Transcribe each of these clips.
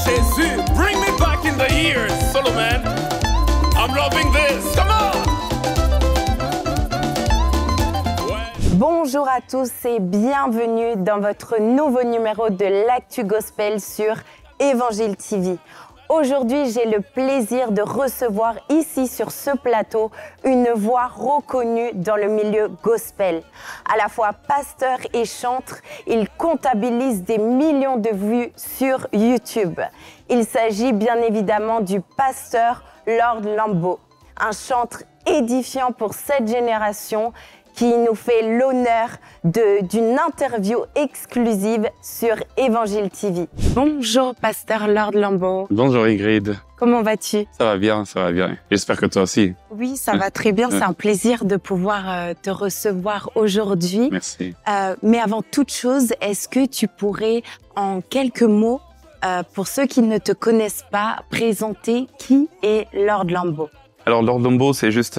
Jésus, bring me back in the years, solo man. I'm loving this. Come on. Bonjour à tous et bienvenue dans votre nouveau numéro de l'Actu Gospel sur Évangile TV. Aujourd'hui, j'ai le plaisir de recevoir ici sur ce plateau une voix reconnue dans le milieu gospel. À la fois pasteur et chantre, il comptabilise des millions de vues sur YouTube. Il s'agit bien évidemment du pasteur Lord Lambeau, un chantre édifiant pour cette génération qui nous fait l'honneur d'une interview exclusive sur Évangile TV. Bonjour, pasteur Lord Lambeau. Bonjour Ingrid. Comment vas-tu? Ça va bien, ça va bien. J'espère que toi aussi. Oui, ça va très bien. C'est un plaisir de pouvoir te recevoir aujourd'hui. Merci. Mais avant toute chose, est-ce que tu pourrais, en quelques mots, pour ceux qui ne te connaissent pas, présenter qui est Lord Lambeau? Alors Lord Lambeau, c'est juste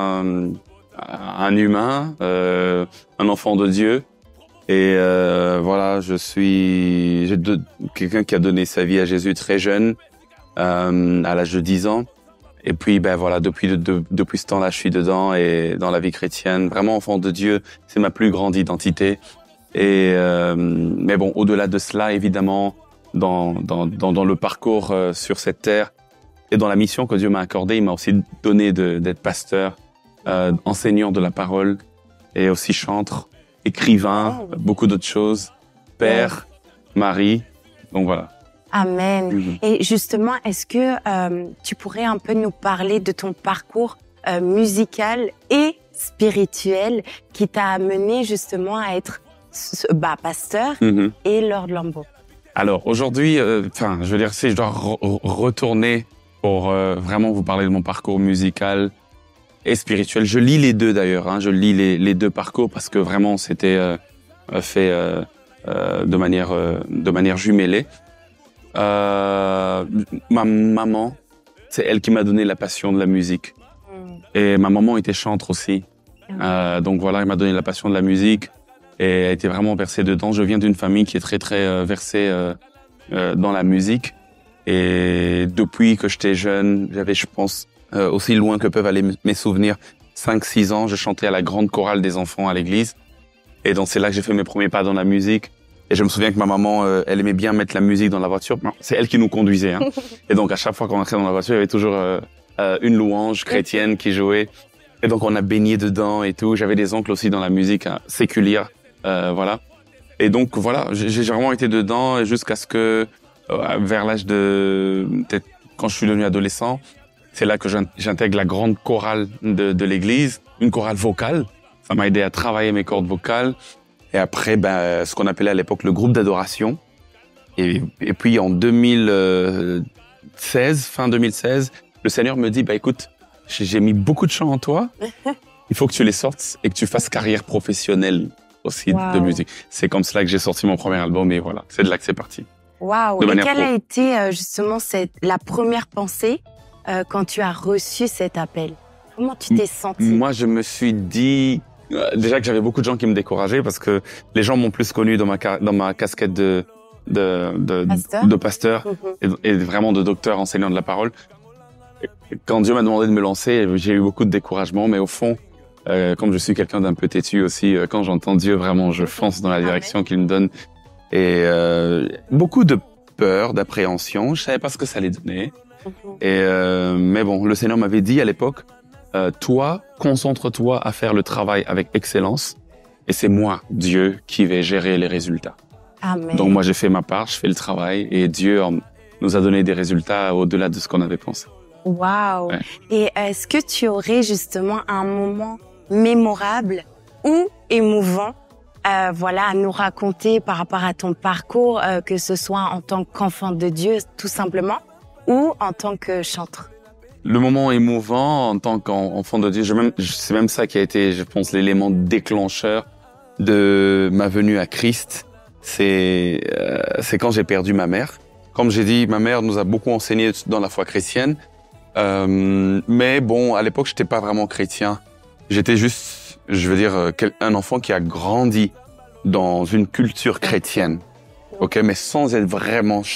un humain, un enfant de Dieu. Et voilà, j'ai quelqu'un qui a donné sa vie à Jésus très jeune, à l'âge de 10 ans. Et puis, ben voilà, depuis ce temps-là, je suis dedans et dans la vie chrétienne. Vraiment, enfant de Dieu, c'est ma plus grande identité. Et mais bon, au-delà de cela, évidemment, dans le parcours sur cette terre et dans la mission que Dieu m'a accordée, il m'a aussi donné d'être pasteur, enseignant de la parole et aussi chantre, écrivain, beaucoup d'autres choses, père, mari, donc voilà. Amen. Et justement, est-ce que tu pourrais un peu nous parler de ton parcours musical et spirituel qui t'a amené justement à être pasteur et Lord Lambeau? Alors aujourd'hui, je veux dire, si je dois retourner pour vraiment vous parler de mon parcours musical et spirituel. Je lis les deux d'ailleurs, hein. Je lis les deux parcours parce que vraiment c'était fait de manière jumelée. Ma maman, c'est elle qui m'a donné la passion de la musique. Et ma maman était chantre aussi. Donc voilà, elle m'a donné la passion de la musique et elle était vraiment versée dedans. Je viens d'une famille qui est très très versée dans la musique. Et depuis que j'étais jeune, j'avais, je pense, aussi loin que peuvent aller mes souvenirs, 5-6 ans, je chantais à la grande chorale des enfants à l'église. Et donc c'est là que j'ai fait mes premiers pas dans la musique. Et je me souviens que ma maman, elle aimait bien mettre la musique dans la voiture. C'est elle qui nous conduisait, hein. Et donc à chaque fois qu'on entrait dans la voiture, il y avait toujours une louange chrétienne qui jouait. Et donc on a baigné dedans et tout. J'avais des oncles aussi dans la musique séculière, voilà. Et donc voilà, j'ai vraiment été dedans jusqu'à ce que, vers l'âge de, peut-être quand je suis devenu adolescent, c'est là que j'intègre la grande chorale de l'église, une chorale vocale. Ça m'a aidé à travailler mes cordes vocales. Et après, ce qu'on appelait à l'époque le groupe d'adoration. Et puis en 2016, fin 2016, le Seigneur me dit, écoute, j'ai mis beaucoup de chants en toi. Il faut que tu les sortes et que tu fasses carrière professionnelle aussi de musique. C'est comme cela que j'ai sorti mon premier album et voilà, c'est de là que c'est parti. Waouh! Et quelle a été justement la première pensée quand tu as reçu cet appel? Comment tu t'es senti? Moi, je me suis dit déjà que j'avais beaucoup de gens qui me décourageaient parce que les gens m'ont plus connu dans ma casquette de pasteur et vraiment de docteur enseignant de la parole. Quand Dieu m'a demandé de me lancer, j'ai eu beaucoup de découragement, mais au fond, comme je suis quelqu'un d'un peu têtu aussi, quand j'entends Dieu, vraiment, je fonce dans la direction qu'il me donne. Et beaucoup de peur, d'appréhension. Je savais pas ce que ça allait donner. Mais bon, le Seigneur m'avait dit à l'époque, toi, concentre-toi à faire le travail avec excellence. Et c'est moi, Dieu, qui vais gérer les résultats. Amen. Donc moi, j'ai fait ma part, je fais le travail. Et Dieu nous a donné des résultats au-delà de ce qu'on avait pensé. Waouh! Ouais. Et est-ce que tu aurais justement un moment mémorable ou émouvant à nous raconter par rapport à ton parcours, que ce soit en tant qu'enfant de Dieu, tout simplement, ou en tant que chantre? Le moment émouvant en tant qu'enfant de Dieu, c'est même ça qui a été, je pense, l'élément déclencheur de ma venue à Christ. C'est quand j'ai perdu ma mère. Comme j'ai dit, ma mère nous a beaucoup enseigné dans la foi chrétienne. Mais bon, à l'époque, j'étais pas vraiment chrétien. J'étais juste, je veux dire, un enfant qui a grandi dans une culture chrétienne. Ok, mais sans être vraiment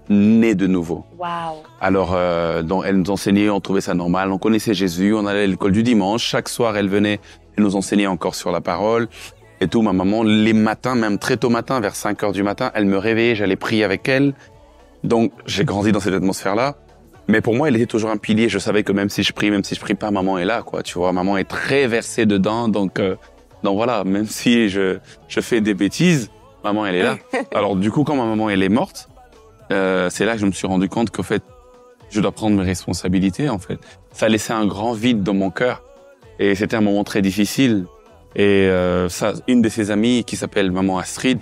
né de nouveau. Waouh. Alors, donc, elle nous enseignait, on trouvait ça normal, on connaissait Jésus, on allait à l'école du dimanche, chaque soir elle venait, elle nous enseignait encore sur la parole et tout. Ma maman, les matins, même très tôt matin, vers 5 heures du matin, elle me réveillait, j'allais prier avec elle. Donc, j'ai grandi dans cette atmosphère-là. Mais pour moi, elle était toujours un pilier. Je savais que même si je prie pas, maman est là, quoi. Tu vois, maman est très versée dedans. Donc voilà, même si je fais des bêtises, maman, elle est là. Alors, du coup, quand ma maman, elle est morte, c'est là que je me suis rendu compte qu'en fait, je dois prendre mes responsabilités, en fait. Ça laissait un grand vide dans mon cœur. Et c'était un moment très difficile. Et une de ses amies, qui s'appelle maman Astrid,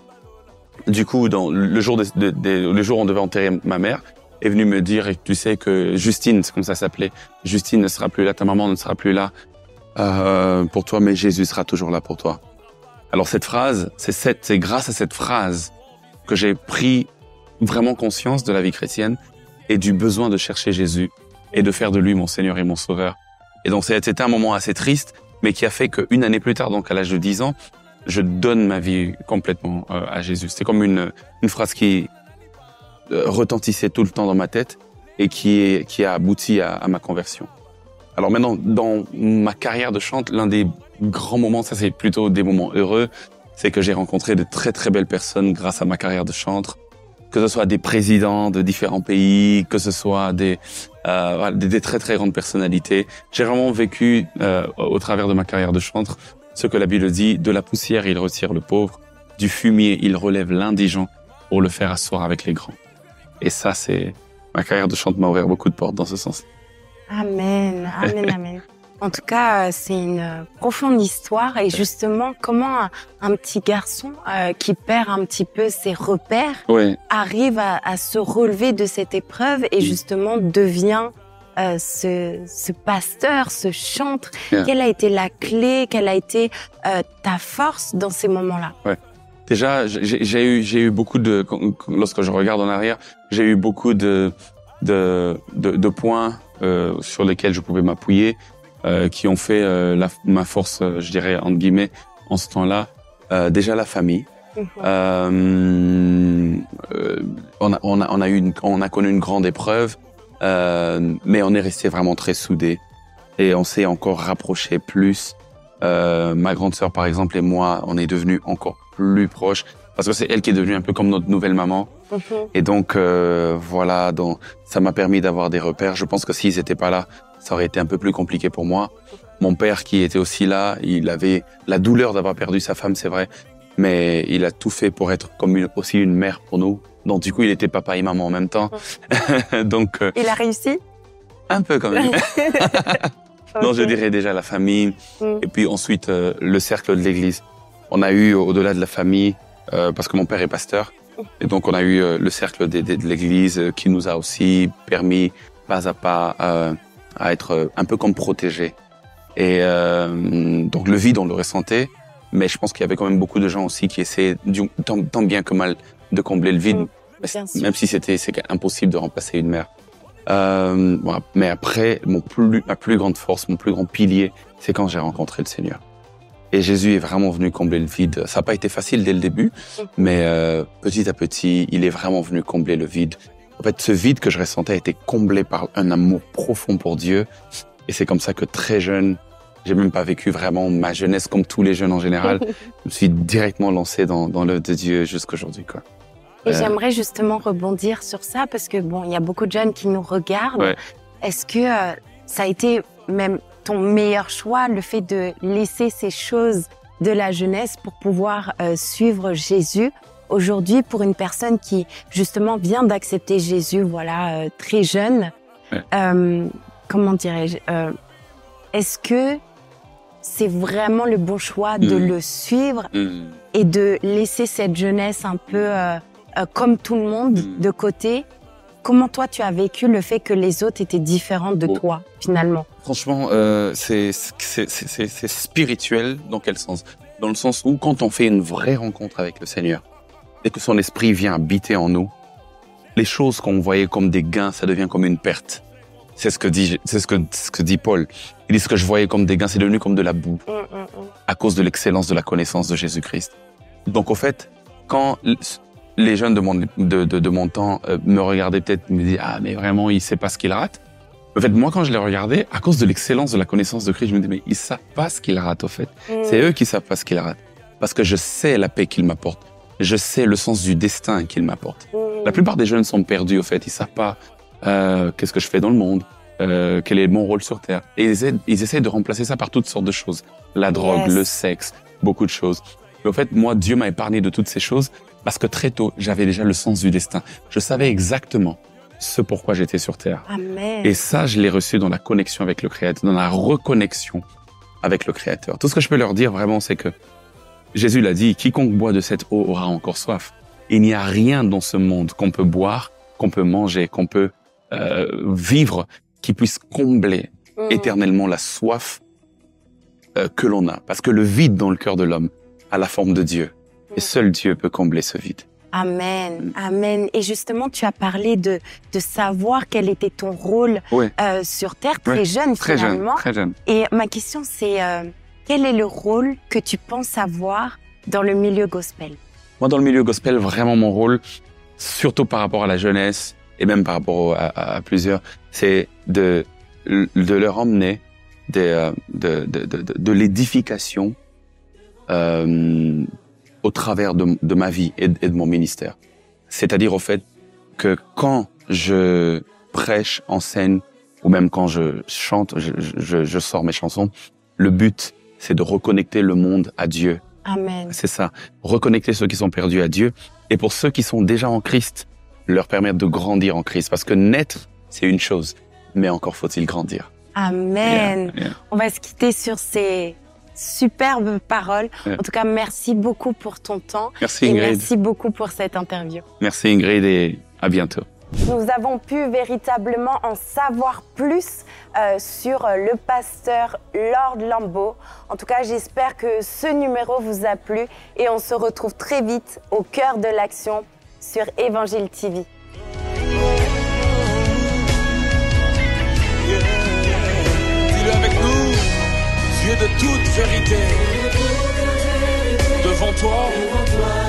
du coup, le jour où on devait enterrer ma mère, est venue me dire, et tu sais que Justine, c'est comme ça s'appelait, Justine ne sera plus là, ta maman ne sera plus là pour toi, mais Jésus sera toujours là pour toi. Alors cette phrase, c'est grâce à cette phrase que j'ai pris vraiment conscience de la vie chrétienne et du besoin de chercher Jésus et de faire de lui mon Seigneur et mon Sauveur. Et donc c'était un moment assez triste, mais qui a fait qu'une année plus tard, donc à l'âge de 10 ans, je donne ma vie complètement à Jésus. C'était comme une phrase qui retentissait tout le temps dans ma tête et qui a abouti à ma conversion. Alors maintenant, dans ma carrière de chante, l'un des grands moments, ça c'est plutôt des moments heureux, c'est que j'ai rencontré de très très belles personnes grâce à ma carrière de chantre, que ce soit des présidents de différents pays, que ce soit des très très grandes personnalités. J'ai vraiment vécu au travers de ma carrière de chantre ce que la Bible dit, de la poussière il retire le pauvre, du fumier il relève l'indigent pour le faire asseoir avec les grands. Et ça, ma carrière de chante m'a ouvert beaucoup de portes dans ce sens. Amen, amen, amen. En tout cas, c'est une profonde histoire. Et justement, comment un petit garçon qui perd un petit peu ses repères arrive à se relever de cette épreuve et justement devient ce pasteur, ce chantre. Quelle a été la clé, quelle a été ta force dans ces moments-là? Déjà, j'ai eu beaucoup lorsque je regarde en arrière, j'ai eu beaucoup de points sur lesquels je pouvais m'appuyer, qui ont fait ma force, je dirais entre guillemets, en ce temps-là. Déjà la famille. On a connu une grande épreuve, mais on est resté vraiment très soudés et on s'est encore rapprochés plus. Ma grande sœur, par exemple, et moi, on est devenus encore plus proches parce que c'est elle qui est devenue un peu comme notre nouvelle maman. Et donc, voilà, donc, ça m'a permis d'avoir des repères. Je pense que s'ils n'étaient pas là, ça aurait été un peu plus compliqué pour moi. Mon père, qui était aussi là, il avait la douleur d'avoir perdu sa femme, c'est vrai, mais il a tout fait pour être comme aussi une mère pour nous. Donc, du coup, il était papa et maman en même temps. Donc, il a réussi? Un peu quand même. Non, je dirais déjà la famille, et puis ensuite le cercle de l'église. On a eu, au-delà de la famille, parce que mon père est pasteur, et donc on a eu le cercle de l'église qui nous a aussi permis, pas à pas, à être un peu comme protégés. Et donc le vide, on le ressentait, mais je pense qu'il y avait quand même beaucoup de gens aussi qui essayaient, tant bien que mal, de combler le vide, même si c'est impossible de remplacer une mère. Voilà. Mais après, ma plus grande force, mon plus grand pilier, c'est quand j'ai rencontré le Seigneur. Et Jésus est vraiment venu combler le vide. Ça n'a pas été facile dès le début, mais petit à petit, il est vraiment venu combler le vide. En fait, ce vide que je ressentais a été comblé par un amour profond pour Dieu. Et c'est comme ça que très jeune, j'ai même pas vécu vraiment ma jeunesse comme tous les jeunes en général. Je me suis directement lancé dans l'œuvre de Dieu jusqu'aujourd'hui, quoi. Et j'aimerais justement rebondir sur ça parce que bon, il y a beaucoup de jeunes qui nous regardent. Est-ce que ça a été même ton meilleur choix, le fait de laisser ces choses de la jeunesse pour pouvoir suivre Jésus aujourd'hui pour une personne qui justement vient d'accepter Jésus, voilà, très jeune? Comment dirais-je, est-ce que c'est vraiment le bon choix de le suivre et de laisser cette jeunesse un peu comme tout le monde de côté? Comment toi tu as vécu le fait que les autres étaient différents de toi finalement? Franchement, c'est spirituel dans quel sens? Dans le sens où quand on fait une vraie rencontre avec le Seigneur et que son esprit vient habiter en nous, les choses qu'on voyait comme des gains, ça devient comme une perte. C'est ce que dit Paul. Il dit ce que je voyais comme des gains, c'est devenu comme de la boue à cause de l'excellence de la connaissance de Jésus-Christ. Donc au fait, quand les jeunes de mon temps me regardaient peut-être, me disaient « Ah, mais vraiment, il sait pas ce qu'il rate ». En fait, moi, quand je les regardais, à cause de l'excellence de la connaissance de Christ, je me disais « Mais ils savent pas ce qu'ils ratent, au fait. C'est eux qui savent pas ce qu'ils ratent. Parce que je sais la paix qu'ils m'apportent. Je sais le sens du destin qu'ils m'apportent. La plupart des jeunes sont perdus, au fait. Ils savent pas qu'est-ce que je fais dans le monde, quel est mon rôle sur Terre. Et ils essaient de remplacer ça par toutes sortes de choses. La drogue, le sexe, beaucoup de choses. Mais au fait, moi, Dieu m'a épargné de toutes ces choses parce que très tôt, j'avais déjà le sens du destin. Je savais exactement ce pourquoi j'étais sur Terre. Amen. Et ça, je l'ai reçu dans la connexion avec le Créateur, dans la reconnexion avec le Créateur. Tout ce que je peux leur dire vraiment, c'est que Jésus l'a dit, quiconque boit de cette eau aura encore soif. Il n'y a rien dans ce monde qu'on peut boire, qu'on peut manger, qu'on peut vivre, qui puisse combler éternellement la soif que l'on a. Parce que le vide dans le cœur de l'homme a la forme de Dieu. Et seul Dieu peut combler ce vide. Amen, amen. Et justement, tu as parlé de savoir quel était ton rôle sur Terre, très jeune finalement. Très jeune. Et ma question, c'est quel est le rôle que tu penses avoir dans le milieu gospel? Moi, dans le milieu gospel, vraiment mon rôle, surtout par rapport à la jeunesse et même par rapport à plusieurs, c'est de leur emmener de l'édification au travers de ma vie et de mon ministère. C'est-à-dire au fait que quand je prêche, enseigne, ou même quand je chante, je sors mes chansons, le but, c'est de reconnecter le monde à Dieu. Amen. C'est ça, reconnecter ceux qui sont perdus à Dieu. Et pour ceux qui sont déjà en Christ, leur permettre de grandir en Christ. Parce que naître, c'est une chose, mais encore faut-il grandir. Amen. On va se quitter sur ces superbes paroles. En tout cas, merci beaucoup pour ton temps. Merci et Ingrid. Merci beaucoup pour cette interview. Merci Ingrid et à bientôt. Nous avons pu véritablement en savoir plus sur le pasteur Lord Lambeau. En tout cas, j'espère que ce numéro vous a plu et on se retrouve très vite au cœur de l'action sur Évangile TV. Dis-le avec nous, Dieu de toute vérité, devant toi,